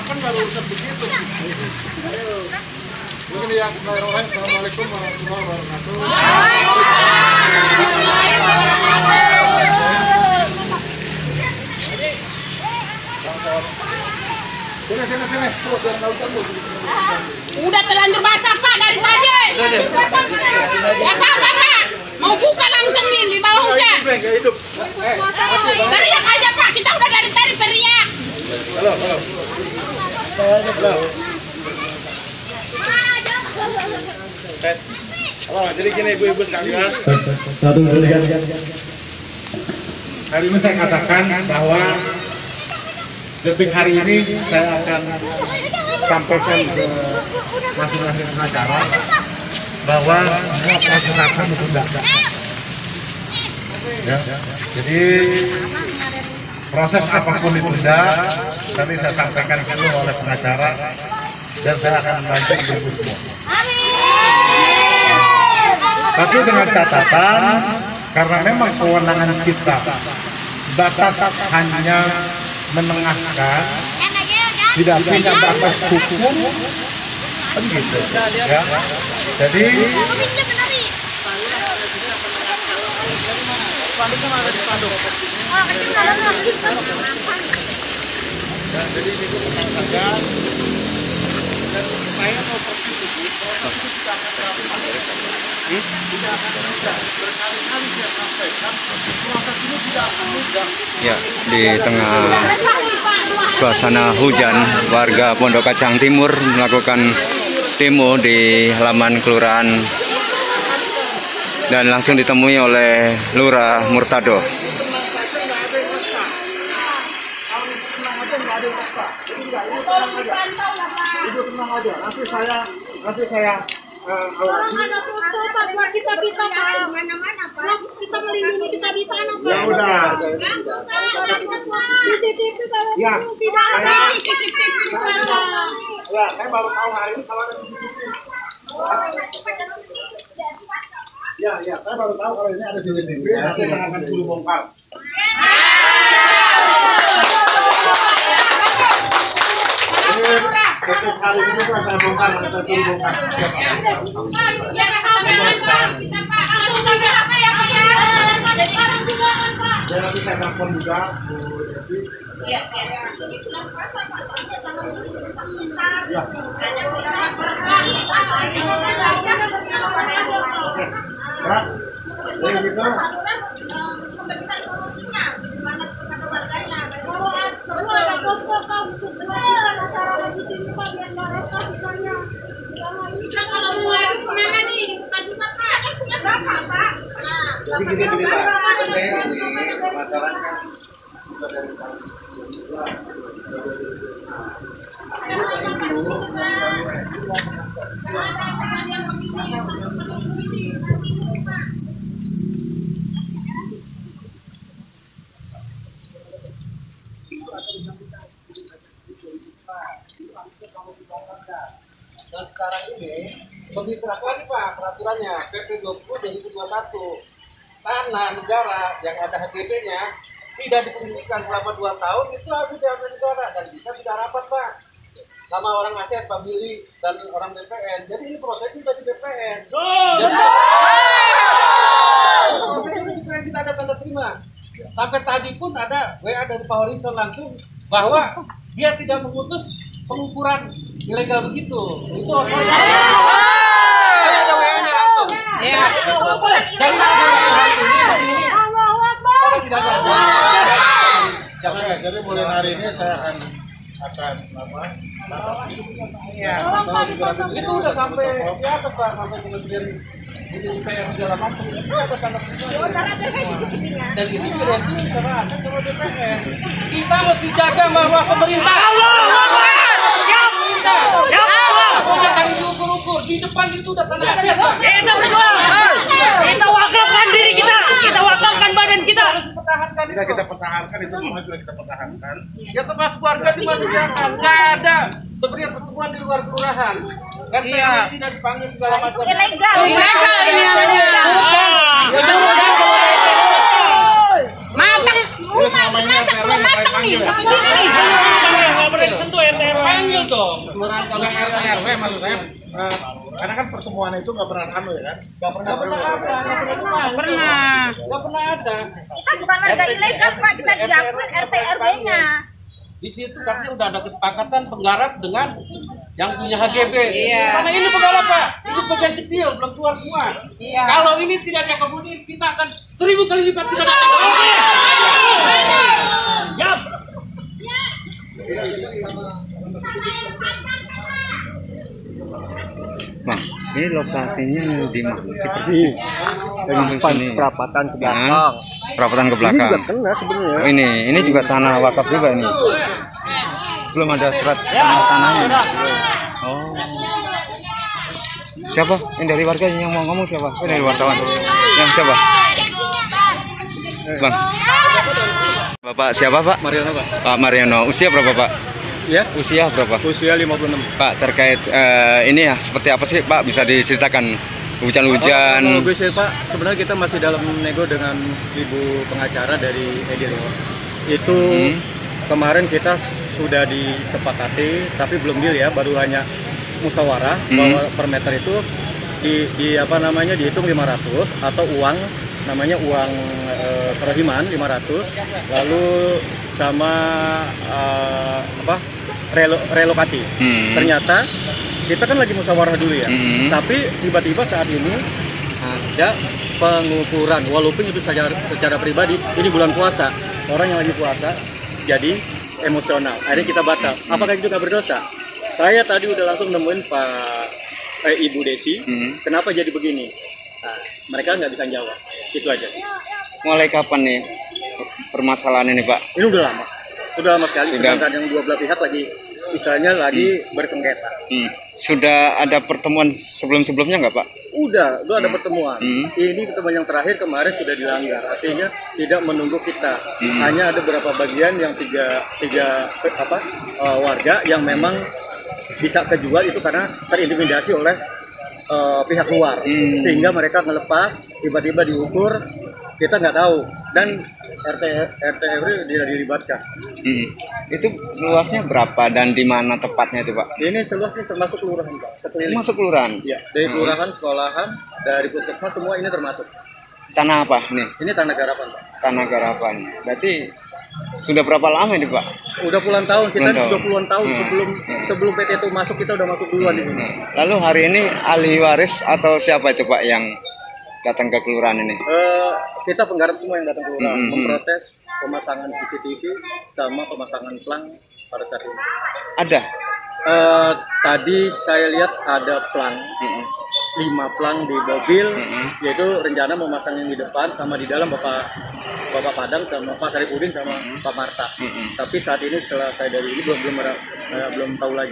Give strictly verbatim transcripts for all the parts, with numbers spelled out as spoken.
kan nggak urusan begitu. Ayo. Mungkin ya, Assalamualaikum warahmatullahi wabarakatuh. Sini, sini, sini. Udah terlanjur basah Pak dari tadi. Ya Pak, Pak, Pak. Mau buka langsung nih di bawah hujan. Teriak aja Pak, kita udah dari tadi teriak. Halo, halo. Halo. Halo, jadi gini ibu-ibu sekalian. Satu, dua, hari ini saya katakan bahwa detik hari ini saya akan sampaikan ke masing-masing pengacara bahwa semua proses akan ditunda. Ya, jadi proses apapun ditunda, tadi saya sampaikan dulu oleh pengacara dan saya akan membantu ibu semua. Tapi dengan catatan, karena memang kewenangan kita batas hanya menengahkan, tidak punya batas hukum, kan gitu, ya. Jadi jadi itu mengatakan dan saya mau pergi proses kita akan rapat. Kita akan mudah berkali-kali saya sampaikan proses ini tidak akan mudah. Ya, di tengah suasana hujan, warga Pondok Kacang Timur melakukan demo di halaman kelurahan dan langsung ditemui oleh Lurah Murtado. Ibu tenang aja, nanti saya nanti saya Orang ada foto Pak buat kita kita Pak. Mana-mana Pak. Kita melindungi kita di sana Pak. Ya udah. C C T V kalau Ya. tidak ada C C T V Pak. Ya, saya baru tahu hari ini kalau ada C C T V. Ya, ya, saya baru tahu kalau ini ada C C T V. Nanti saya akan suruh bongkar. Setiap hari ini kan saya bongkar, saya suruh bongkar. Ya kameramen kita Pak. Kalau tidak apa ya Pak ya. Jadi orang juga kan Pak. Dan nanti saya telepon juga Bu Devi. Iya, iya. Ya. Ya. Jadi gitu. Kita kalau mau ngadu kemana nih? Maju Pak, kan punya bapak Pak. Jadi gini gini Pak, sebenarnya di masyarakat juga dari tahun dan sekarang ini lebih keras lagi Pak peraturannya P P dua puluh dua ribu dua puluh satu tanah negara yang ada H G B-nya tidak difungsikan selama dua tahun itu harus diambil negara dan bisa tidak rapat Pak sama orang aset, pemilik dan orang B P N. Jadi ini prosesnya sudah di B P N. Jadi prosesnya ini bukan kita ada tanda terima. Sampai tadi pun ada W A dari Pak Horizon langsung bahwa dia tidak memutus pengukuran ilegal begitu. Itu apa? Ada W A-nya langsung. Iya. Jadi hari ini orang tidak ada. Jangan ya. Jadi mulai hari ini saya akan akan apa? Iya. Itu udah sampai di atas Pak, sampai kemudian ini P R segala macam itu ada tanda terima. Dan itu direksi sama aset sama B P N. Kita mesti jaga bahwa pemerintah. Jangan diukur-ukur di depan itu udah tanda aset. Kita berjuang. Kita wakafkan diri kita. Kita wakafkan badan kita. Harus pertahankan itu. Kita pertahankan itu semua juga kita pertahankan. Ya termasuk warga dimanusiakan. Nggak ada sebenarnya pertemuan di luar kelurahan. R T tidak dipanggil segala macam. Ilegal. Ilegal ini namanya. Bukan. Matang. Rumah matang belum matang nih. Di sini nih. Nggak boleh disentuh R T R W. maksud saya, eh, karena kan pertemuan itu nggak pernah anu ya kan? Nggak pernah Nggak pernah apa, nggak pernah dipanggil. Pernah. Nggak pernah ada. Kita bukan warga ilegal Pak, kita diakuin R T R B-nya. Di situ katanya udah ada kesepakatan penggarap dengan yang punya H G B. Iya. Karena ini penggarap Pak, ini sebagian kecil belum keluar semua. Iya. Kalau ini tidak diakomodir, kita akan seribu kali lipat tidak diakomodir. Siap. Bang, ini lokasinya di mana sih persis? Dari sini. perapatan ke belakang. Nah, perapatan ke Ini belakang. juga kena sebenarnya. Oh, ini, ini juga tanah wakaf juga ini. Belum ada surat tanah tanahnya. Oh. Siapa? Ini dari warga yang mau ngomong siapa? Ini dari wartawan. Yang siapa? Bang. Bapak siapa Pak? Mariano Pak. Pak Mariano. Usia berapa Pak? Ya, Usia berapa? usia lima puluh enam. Pak, terkait eh, ini ya seperti apa sih Pak? Bisa diceritakan hujan-hujan? Oh, kalau gue Pak, sebenarnya kita masih dalam nego dengan ibu pengacara dari Edi Leo. Itu Hmm. kemarin kita sudah disepakati, tapi belum deal ya, baru hanya musyawarah Hmm. bahwa per meter itu di, di apa namanya dihitung lima ratus atau uang namanya uang e, kerohiman lima ratus, lalu sama eh, apa relo, relokasi. Hmm. Ternyata kita kan lagi musyawarah dulu ya, Hmm. tapi tiba-tiba saat ini ada pengukuran, walaupun itu secara, secara pribadi ini bulan puasa, orang yang lagi puasa jadi emosional, akhirnya kita batal. Apakah itu nggak berdosa? Saya tadi udah langsung nemuin Pak eh, Ibu Desi, Hmm. kenapa jadi begini? Nah, mereka nggak bisa jawab, itu aja. Mulai kapan nih permasalahan ini Pak? Ini udah lama, udah lama sekali. Sudah. Sedangkan yang dua belah pihak lagi, misalnya lagi bersengketa. Hmm. Sudah ada pertemuan sebelum-sebelumnya nggak Pak? Udah, udah ada pertemuan. Hmm. Ini pertemuan yang terakhir kemarin sudah dilanggar. Artinya tidak menunggu kita. Hmm. Hanya ada beberapa bagian yang tiga tiga apa eh, warga yang memang bisa kejual itu karena terintimidasi oleh eh, pihak luar, Hmm. sehingga mereka ngelepas, tiba-tiba diukur, kita nggak tahu. Dan R T R T R W tidak dilibatkan. Hmm. Itu luasnya berapa dan di mana tepatnya itu Pak? Ini seluasnya termasuk kelurahan Pak, sekeliling. Masuk kelurahan. Ya, dari kelurahan, sekolahan, dari puskesmas semua ini termasuk. Tanah apa nih? Ini tanah garapan Pak. Tanah garapan. Berarti sudah berapa lama ini Pak? Udah puluhan tahun, kita Puluhan ini tahun. sudah puluhan tahun Hmm. sebelum sebelum P T itu masuk, kita udah masuk duluan di sini. Lalu hari ini ahli waris atau siapa itu Pak yang datang ke kelurahan ini? Eh, kita penggarap semua yang datang ke kelurahan Hmm. memprotes pemasangan C C T V sama pemasangan plang pada saat ini. Ada. Eh, tadi saya lihat ada plang, Hmm. lima plang di mobil, Hmm. yaitu rencana memasang yang di depan sama di dalam Bapak Bapak Padang sama Pak Saripudin sama Pak Marta. Hmm. Tapi saat ini setelah saya dari ini belum belum eh, belum tahu lagi.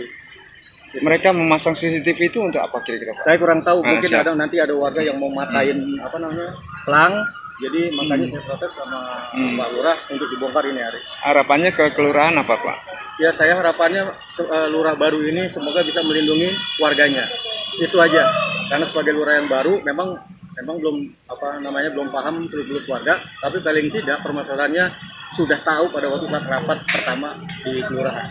Mereka memasang C C T V itu untuk apa kira-kira Pak? Saya kurang tahu, Ah, mungkin siap. ada nanti ada warga yang mau matain apa namanya pelang, jadi makanya saya protes sama Hmm. Pak Lurah untuk dibongkar ini hari. Harapannya ke kelurahan apa Pak? Ya saya harapannya se- eh, lurah baru ini semoga bisa melindungi warganya, itu aja. Karena sebagai lurah yang baru, memang memang belum apa namanya belum paham seluruh warga, tapi paling tidak permasalahannya sudah tahu pada waktu saat rapat pertama di kelurahan.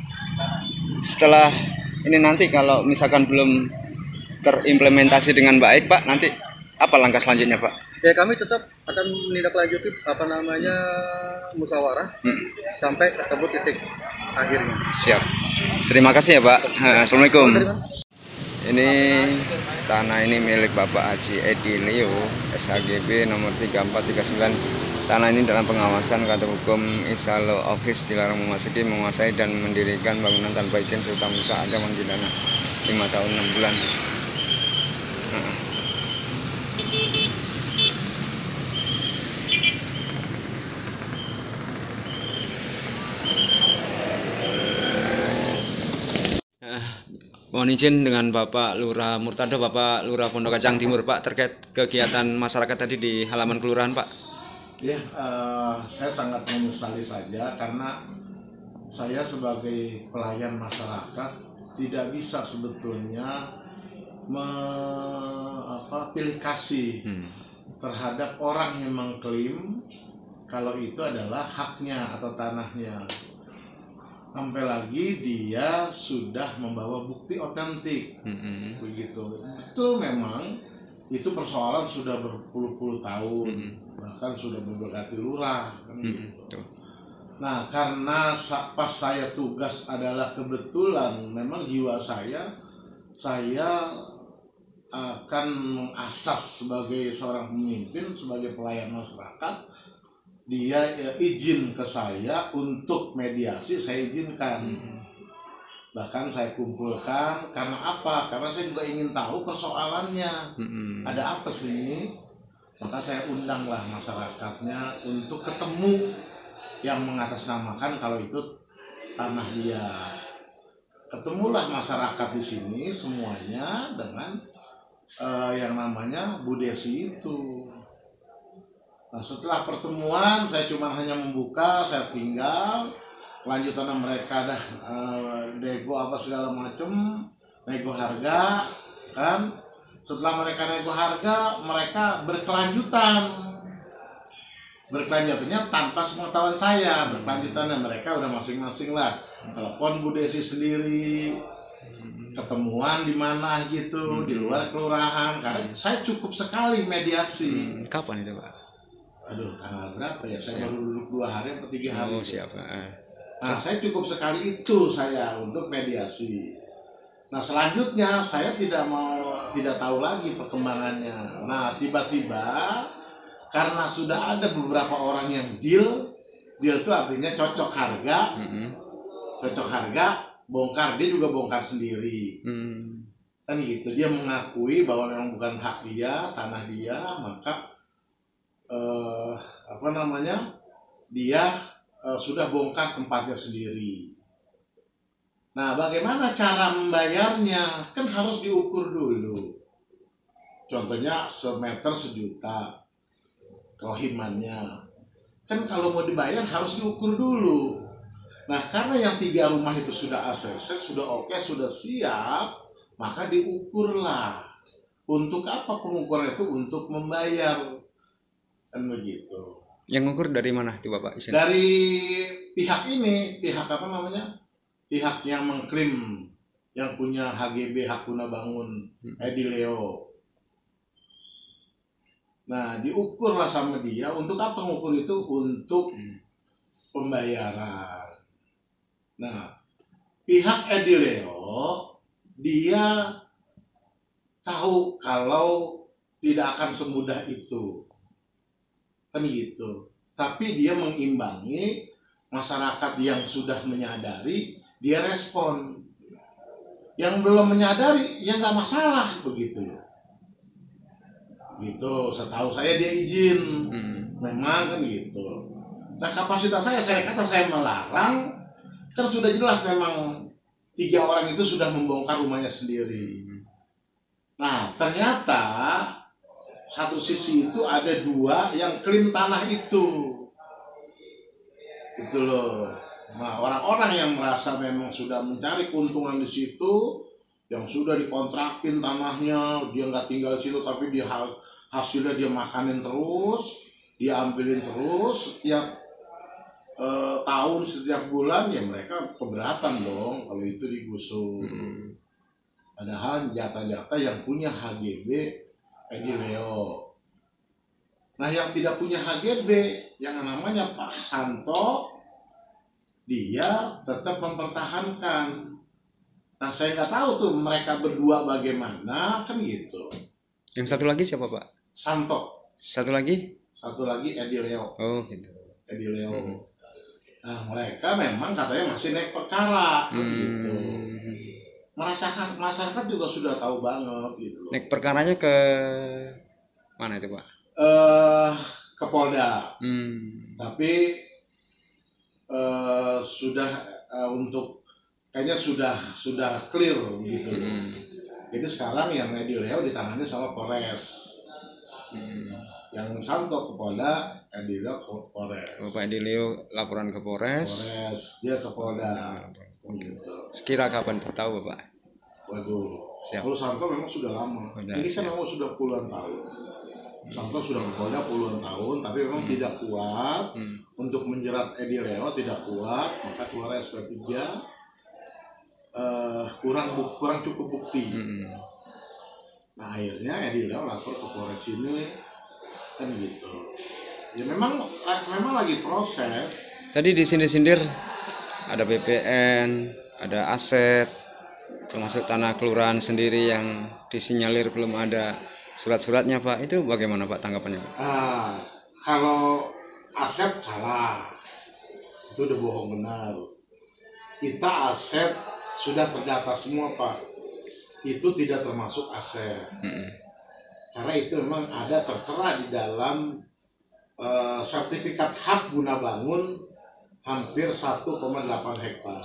Setelah ini nanti kalau misalkan belum terimplementasi dengan baik Pak, nanti apa langkah selanjutnya Pak? Ya kami tetap akan menindaklanjuti apa namanya musyawarah Hmm. sampai ketemu titik akhirnya. Siap. Terima kasih ya Pak. Assalamualaikum. Ini tanah ini milik Bapak Haji Edi Leo S H G B nomor tiga empat tiga sembilan. Tanah ini dalam pengawasan kantor hukum Isalo Office dilarang memasuki, menguasai dan mendirikan bangunan tanpa izin serta merusak ancaman pidana lima tahun enam bulan. Nah. Mohon izin dengan Bapak Lurah Murtado, Bapak Lurah Pondok Kacang Timur, Pak, terkait kegiatan masyarakat tadi di halaman kelurahan, Pak. Ya, eh, saya sangat menyesali saja karena saya sebagai pelayan masyarakat tidak bisa sebetulnya me, apa, pilih kasih Hmm. terhadap orang yang mengklaim kalau itu adalah haknya atau tanahnya. sampai lagi dia sudah membawa bukti otentik. Mm-mm. Begitu. Betul, memang itu persoalan sudah berpuluh-puluh tahun, Mm-mm. bahkan sudah mendekati lurah kan Mm-mm. gitu. Nah, karena sa- pas saya tugas adalah kebetulan memang jiwa saya saya akan mengasas sebagai seorang pemimpin, sebagai pelayan masyarakat. Dia ya, izin ke saya untuk mediasi, saya izinkan. Bahkan saya kumpulkan, karena apa? Karena saya juga ingin tahu persoalannya. Mm-mm. Ada apa sih? Maka saya undanglah masyarakatnya untuk ketemu, yang mengatasnamakan kalau itu tanah dia. Ketemulah masyarakat di sini semuanya dengan uh, yang namanya Bu Desi itu. Nah, setelah pertemuan saya cuma hanya membuka, saya tinggal. Kelanjutannya mereka dah uh, nego apa segala macam, nego harga, kan? Setelah mereka nego harga, mereka berkelanjutan. Berkelanjutannya tanpa sepengetahuan saya, berkelanjutannya mereka udah masing-masing lah. Telepon Bu Desi sendiri, ketemuan di mana gitu, di luar kelurahan. Karena saya cukup sekali mediasi. Hmm, Kapan itu, Pak? Aduh, tanggal berapa ya? Saya baru duduk dua hari atau tiga hari. Oh, siapa? Ah. Nah, saya cukup sekali itu saya untuk mediasi. Nah, selanjutnya saya tidak mau, tidak tahu lagi perkembangannya. Nah, tiba-tiba karena sudah ada beberapa orang yang deal, deal itu artinya cocok harga, Mm-mm. cocok harga, bongkar, dia juga bongkar sendiri. Mm. Kan gitu, dia mengakui bahwa memang bukan hak dia, tanah dia, maka eh, apa namanya, dia eh, sudah bongkar tempatnya sendiri. Nah, bagaimana cara membayarnya? Kan harus diukur dulu. Contohnya semeter sejuta kehimannya. Kan kalau mau dibayar harus diukur dulu. Nah, karena yang tiga rumah itu sudah A C C, sudah oke, sudah siap, maka diukurlah. Untuk apa pengukuran itu? Untuk membayar. Kan begitu. Yang ngukur dari mana itu, Bapak? Isin? Dari pihak ini, pihak apa namanya? Pihak yang mengklaim, yang punya H G B, hak guna bangun, Edi Leo. Nah, diukurlah sama dia. Untuk apa mengukur itu? Untuk pembayaran. Nah, pihak Edi Leo, dia tahu kalau tidak akan semudah itu. Kan gitu. Tapi dia mengimbangi masyarakat yang sudah menyadari, dia respon. Yang belum menyadari, ya nggak masalah begitu. Gitu, setahu saya dia izin. Mm. Memang kan gitu. Nah, kapasitas saya, saya kata saya melarang, kan sudah jelas memang tiga orang itu sudah membongkar rumahnya sendiri. Nah, ternyata satu sisi itu ada dua yang klaim tanah itu. Gitu loh. Nah, orang-orang yang merasa memang sudah mencari keuntungan di situ, yang sudah dikontrakin tanahnya, dia nggak tinggal di situ, tapi dia hasilnya dia makanin terus, dia ambilin terus setiap eh, tahun, setiap bulan, ya mereka keberatan dong kalau itu digusur. Mm. Padahal jatah-jatah yang punya H G B Edi Leo. Nah, yang tidak punya H G B, yang namanya Pak Santo, dia tetap mempertahankan. Nah, saya nggak tahu tuh mereka berdua bagaimana, kan gitu. Yang satu lagi siapa, Pak? Santo, Satu lagi? satu lagi Edi Leo, Oh, gitu. Edi Leo. Hmm. Nah, mereka memang katanya masih naik perkara, kan gitu. Hmm. Merasakan masyarakat juga sudah tahu banget gitu loh. Naik perkaranya ke mana itu, Pak? Eh, ke Polda, Hmm. tapi eh, sudah eh, untuk kayaknya sudah sudah clear gitu. Hmm. Jadi sekarang yang Edi Leo ditangani sama Polres. Hmm. Yang Santo ke Polda, Edi Leo ke Polres. Bapak Edilio laporan ke Polres. Polres, dia ke Polda. Gitu. Sekira kapan tuh tahu, Bapak? Waduh. Siap. Kalau Santo memang sudah lama. Sudah, Ini kan siap. memang sudah puluhan tahun. contoh sudah ke Polda puluhan tahun, tapi memang hmm. tidak kuat hmm. untuk menjerat Edi Leo, tidak kuat, maka keluar S P tiga, uh, kurang kurang cukup bukti. Hmm. Nah akhirnya Edi Leo lapor ke Polres ini, kan gitu. Ya memang memang lagi proses. Tadi disindir-sindir ada B P N, ada aset, termasuk tanah kelurahan sendiri yang disinyalir belum ada surat-suratnya Pak. Itu bagaimana Pak tanggapannya Pak? Ah, kalau aset salah, itu udah bohong benar. Kita aset sudah terdata semua Pak. Itu tidak termasuk aset. Hmm. Karena itu memang ada tertera di dalam uh, sertifikat hak guna bangun hampir satu koma delapan hektar.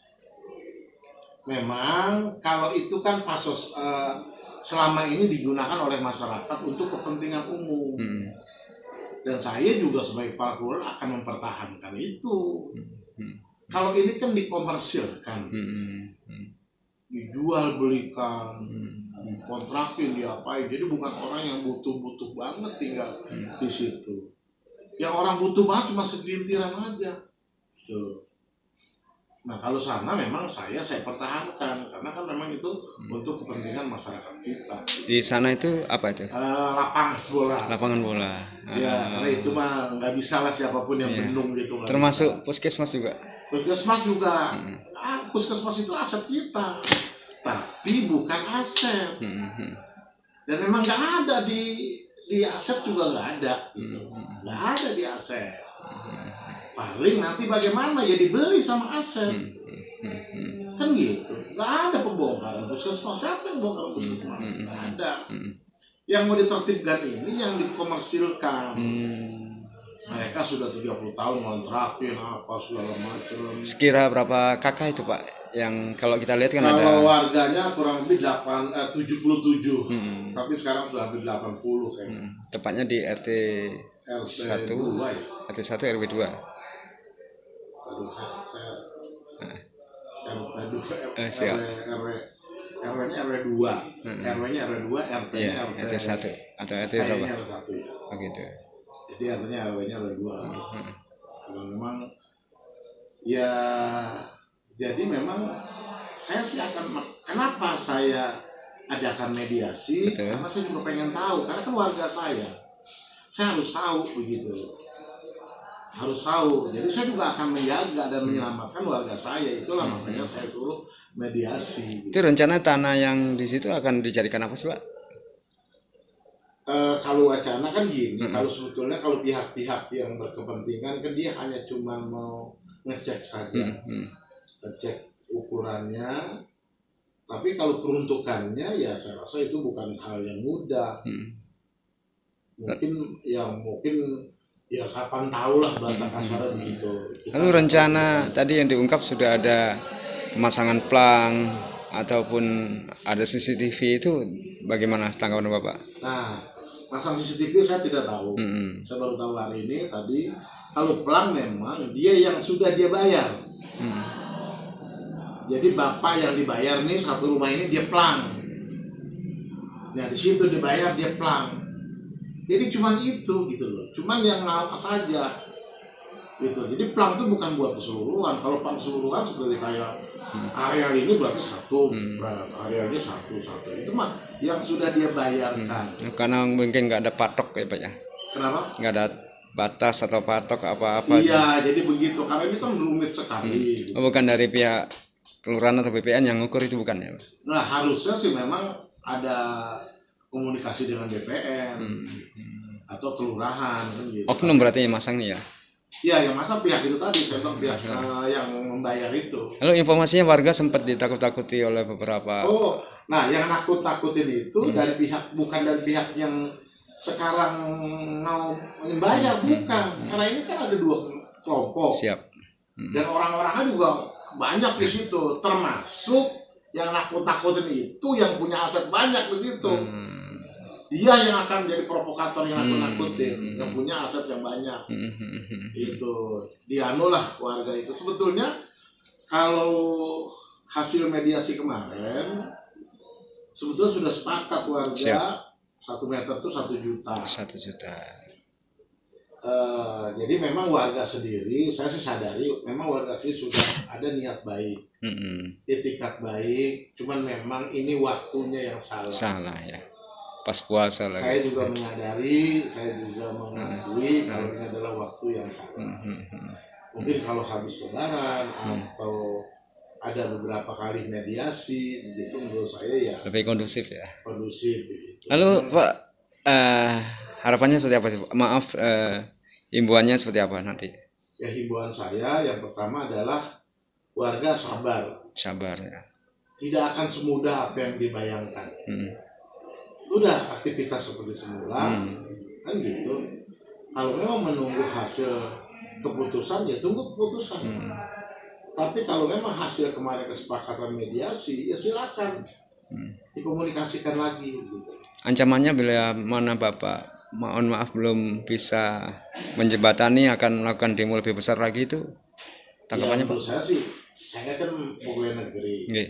Memang kalau itu kan pasos uh, selama ini digunakan oleh masyarakat untuk kepentingan umum. Hmm. Dan saya juga sebagai para kelurahan akan mempertahankan itu. Hmm. Kalau ini kan dikomersilkan. Hmm. Hmm. Dijual belikan, hmm. dikontrakin, diapain. Jadi bukan orang yang butuh-butuh banget tinggal hmm. di situ. Yang orang butuh banget cuma segelintiran aja. Gitu. Nah kalau sana memang saya saya pertahankan karena kan memang itu hmm. untuk kepentingan masyarakat kita. Di sana itu apa itu? Uh, lapangan bola. Lapangan bola. Ya uh, karena itu mah nggak bisa lah siapapun yang iya. bendung gitu. Termasuk puskesmas juga. Puskesmas juga. Hmm. Ah, puskesmas itu aset kita, tapi bukan aset. Hmm. Dan memang nggak ada di di aset juga nggak ada. Gitu. Nggak hmm. ada di aset. Hmm. Paling nanti bagaimana ya dibeli sama aset. Hmm. Hmm. Kan gitu. Nggak ada pembongkaran puskesmas. Siapa yang bongkar puskesmas? Hmm. Nggak ada. Hmm. Yang mau ditertibkan ini yang dikomersilkan. Hmm. Mereka sudah tiga puluh tahun ngontrakin apa segala macam. Sekira berapa kakak itu Pak? Yang kalau kita lihat kan kalau ada. Kalau warganya kurang lebih delapan, eh, tujuh puluh tujuh. Hmm. Tapi sekarang sudah hampir delapan puluh kayaknya. Hmm. Tepatnya di R T satu, ya? R T satu R W dua. Aduh, saya, saya nah. R T dua, eh, siap. R W, R W-nya R W dua, hmm. R W-nya R W dua, R T-nya yeah, R T satu atau R T berapa? R T satu ya. Oh gitu. Jadi artinya R W-nya R W dua. Hmm. Kalau memang ya jadi memang saya sih akan kenapa saya adakan mediasi? Betul. Karena saya juga pengen tahu karena kan warga saya. Saya harus tahu begitu. Harus tahu. Jadi saya juga akan menjaga dan menyelamatkan warga saya. Itulah hmm. makanya saya suruh mediasi. Itu rencana tanah yang di situ akan dijadikan apa sih Pak? Uh, kalau wacana kan gini, hmm. kalau sebetulnya kalau pihak-pihak yang berkepentingan kan dia hanya cuma mau ngecek saja, hmm. ngecek ukurannya. Tapi kalau peruntukannya ya saya rasa itu bukan hal yang mudah. Hmm. Mungkin ya mungkin ya kapan tahu lah bahasa kasar hmm. begitu. Kita lalu rencana tadi yang diungkap sudah ada pemasangan plang ataupun ada C C T V itu bagaimana tanggapan Bapak? Nah, pasang C C T V saya tidak tahu. Hmm. Saya baru tahu hari ini tadi. Kalau plang memang dia yang sudah dia bayar. Hmm. Jadi bapak yang dibayar nih satu rumah ini dia plang. Nah di situ dibayar dia plang. Jadi cuman itu gitu loh. Cuman yang apa saja gitu. Jadi plang itu bukan buat keseluruhan. Kalau plang keseluruhan seperti kayak hmm. area ini berarti satu, hmm. areanya satu satu. Itu mah yang sudah dia bayarkan. Hmm. Karena mungkin nggak ada patok ya Pak ya. Kenapa? Nggak ada batas atau patok apa-apa. Iya, aja. Jadi begitu. Karena ini kan rumit sekali. Hmm. Oh, bukan dari pihak kelurahan atau B P N yang ngukur itu bukan ya Pak? Nah harusnya sih memang ada komunikasi dengan B P N hmm. atau kelurahan kan gitu. Oknum berarti yang masang nih ya? Iya yang masang pihak itu tadi, saya bilang pihak uh, yang membayar itu. Lalu informasinya warga sempat ditakut-takuti oleh beberapa. Oh, nah yang nakut-nakutin itu hmm. dari pihak bukan dari pihak yang sekarang mau membayar hmm. bukan, hmm. karena ini kan ada dua kelompok. Siap. Hmm. Dan orang-orangnya juga banyak di situ, termasuk yang nakut-nakutin itu yang punya aset banyak begitu. Hmm. Dia yang akan jadi provokator yang nakut-nakutin, hmm. yang punya aset yang banyak. Hmm. Itu dianu lah warga itu. Sebetulnya kalau hasil mediasi kemarin, sebetulnya sudah sepakat warga. Siap. Satu meter itu satu juta. Satu juta. Uh, jadi memang warga sendiri, saya sih sadari memang warga sendiri sudah ada niat baik, Mm-mm. itikat baik, cuman memang ini waktunya yang salah. Salah ya. Pas puasa lagi. Saya juga menyadari, saya juga mengakui Hmm. kalau ini adalah waktu yang salah. Mm-hmm. Mungkin kalau habis lebaran atau ada beberapa kali mediasi, begitu menurut saya ya Lebih kondusif ya. kondusif begitu. Lalu Pak, eh, harapannya seperti apa sih Pak? Maaf, eh, himbauannya seperti apa nanti? Ya himbauan saya yang pertama adalah warga sabar. Sabar ya. Tidak akan semudah apa yang dibayangkan. Hmm. Udah aktivitas seperti semula, Hmm. kan gitu. Kalau memang menunggu hasil keputusan, ya tunggu keputusan. Hmm. Tapi kalau memang hasil kemarin kesepakatan mediasi, ya silakan Hmm. dikomunikasikan lagi. Gitu. Ancamannya bila mana Bapak, mohon maaf belum bisa menjembatani akan melakukan demo lebih besar lagi itu tanggapannya Ya, Pak? menurut saya sih, saya kan pegawai negeri. Nggih.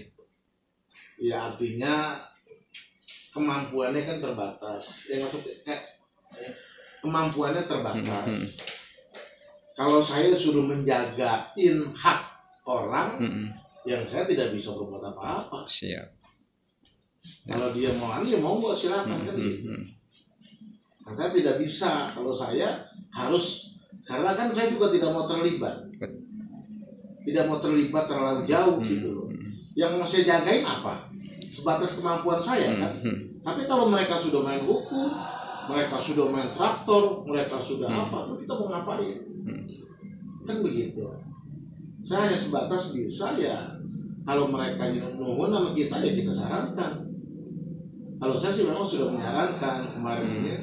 Ya artinya kemampuannya kan terbatas. Ya maksudnya kayak kemampuannya terbatas. Hmm, hmm. Kalau saya suruh menjagain hak orang, Hmm. yang saya tidak bisa berbuat apa-apa. Siap. Kalau dia mau anu ya mau nggak silakan kan Hmm, gitu. hmm. Karena tidak bisa. Kalau saya harus, karena kan saya juga tidak mau terlibat, Bet- tidak mau terlibat terlalu jauh Hmm, gitu loh. hmm. Yang mau saya jagain apa? Sebatas kemampuan saya kan. Hmm. Tapi kalau mereka sudah main hukum, mereka sudah main traktor, mereka sudah Hmm. apa, terus kita mau ngapain? Hmm. Kan begitu. Saya hanya sebatas bisa ya, kalau mereka nuhun sama kita ya kita sarankan. Kalau saya sih memang sudah menyarankan kemarin Hmm. ini,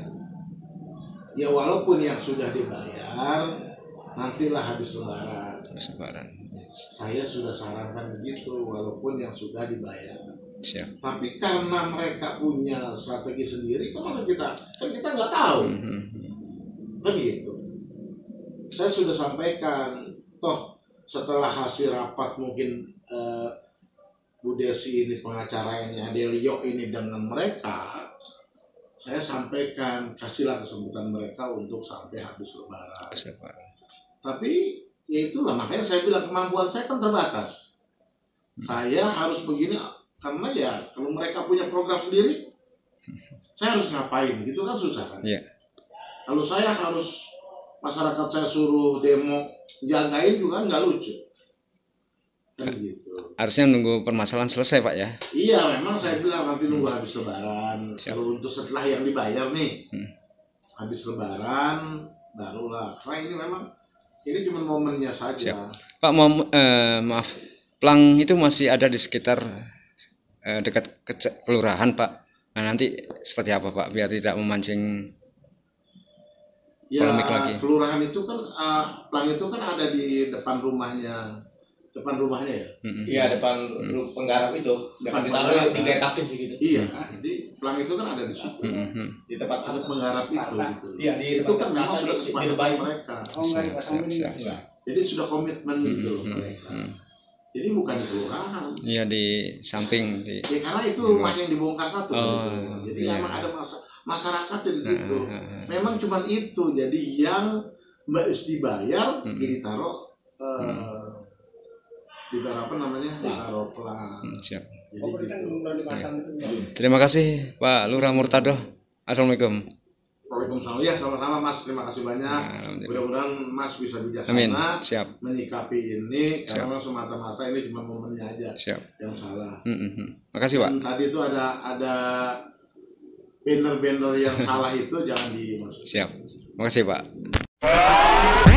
ya walaupun yang sudah dibayar, nantilah habis lebaran. Kesabaran. Saya sudah sarankan begitu, walaupun yang sudah dibayar. Siap. Tapi karena mereka punya strategi sendiri, kan masa kita, kan kita nggak tahu, Hmm. kan gitu. Saya sudah sampaikan, toh setelah hasil rapat mungkin eh, Bu Desi ini pengacaranya Delio ini dengan mereka, saya sampaikan kasihlah kesempatan mereka untuk sampai habis lebaran. Kesabaran. Tapi ya itulah makanya saya bilang kemampuan saya kan terbatas. Saya harus begini karena ya kalau mereka punya program sendiri, saya harus ngapain gitu kan susah kan. Iya. Kalau saya harus masyarakat saya suruh demo jagain juga nggak lucu. Kan gitu. Harusnya nunggu permasalahan selesai Pak ya. Iya memang saya bilang nanti nunggu habis lebaran. Siap. Kalau untuk setelah yang dibayar nih, Hmm. habis lebaran barulah. Karena ini memang ini cuma momennya saja. Siap. Pak mau eh, maaf, plang itu masih ada di sekitar eh, dekat ke- kelurahan Pak. Nah nanti seperti apa Pak biar tidak memancing Ya, polemik lagi. kelurahan itu kan, uh, plang itu kan ada di depan rumahnya, depan rumahnya ya. Mm-mm. Iya, depan penggarap itu, depan Depan ditaruh penggarap. digetakin sih gitu. Iya, jadi plang itu kan ada di situ. Mm-mm. Di tempat Ada penggarap itu, gitu. Iya, di itu tempat kan memang kata sudah di- di kesepakatan Debai. mereka. Siap, siap, siap, siap. Jadi sudah komitmen gitu loh Mm-mm. mereka. Mm. Jadi bukan di kelurahan. Iya di samping di. Ya karena itu rumah yang dibongkar satu. Oh, gitu. Jadi iya. memang ada masa, masyarakat di situ. Nah, nah, nah. Memang cuma itu. Jadi yang Mbak Us dibayar, Mm-mm. jadi taruh, uh, ditaruh apa namanya? Ditaruh pelang. Hmm, siap. Jadi gitu. Terima kasih Pak Lurah Murtado. Assalamualaikum. Waalaikumsalam. Ya sama-sama Mas. Terima kasih banyak. Nah, alhamdulillah. Mudah-mudahan Mas bisa bijaksana Amin. Siap. menyikapi ini Siap. karena semata-mata ini cuma momennya aja Siap. yang salah. Mm-mm. Makasih Pak. Dan tadi itu ada ada banner-banner yang salah itu jangan dimasukin. Siap. Makasih Pak.